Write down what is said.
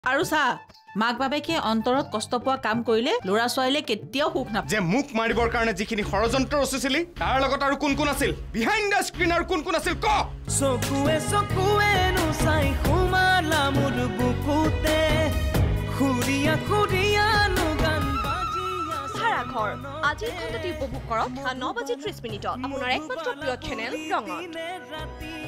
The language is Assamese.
আৰু চা মাক বাপেকে অন্তৰত কষ্ট পোৱা কাম কৰিলে ল'ৰা ছোৱালীয়ে কেতিয়াও সুখ নাপায় যে মুখ মাৰিবৰ কাৰণে যিখিনি ষড়যন্ত্ৰ ৰচিছিলি তাৰ লগত আৰু কোন আছিল বিহাইণ্ড দ্য স্ক্ৰীন আৰু কোন আছিল ক চকুৱে চকুৱে নুচাই সোমালা মোৰ বুকুতে খুৰিয়া খুৰিয়া গান ভাড়া ঘৰ আজিৰ খণ্ডটি উপভোগ কৰক 9:30 আপোনাৰ একমাত্ৰ প্ৰিয় চেনেল ৰঙত।